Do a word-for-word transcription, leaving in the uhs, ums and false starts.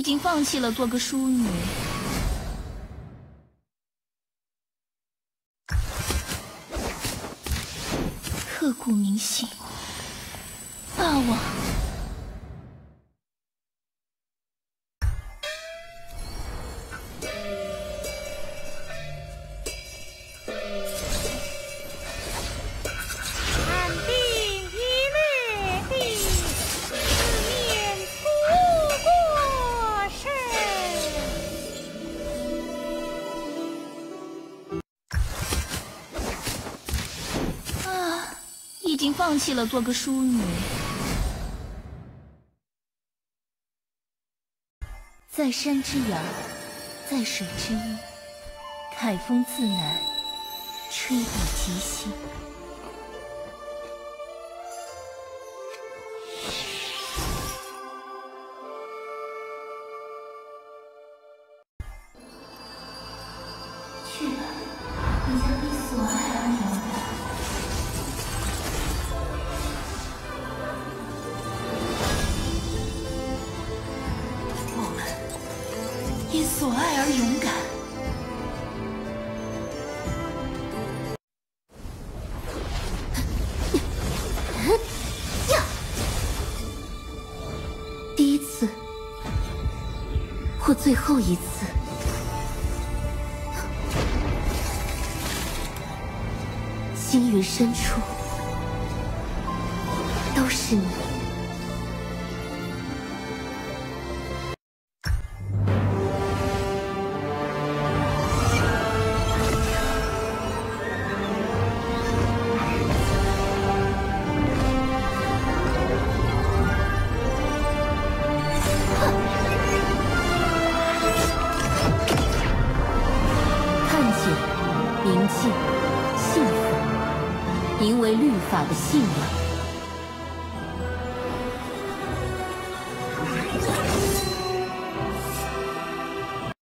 经放弃了做个淑女。刻骨铭心，霸王。 已经放弃了做个淑女，在山之阳，在水之阴，凯风自南，吹抵极西。去吧，你将比所爱而勇敢。 因所爱而勇敢。第一次，或最后一次，星云深处都是你。 铭记幸福，名为律法的信仰。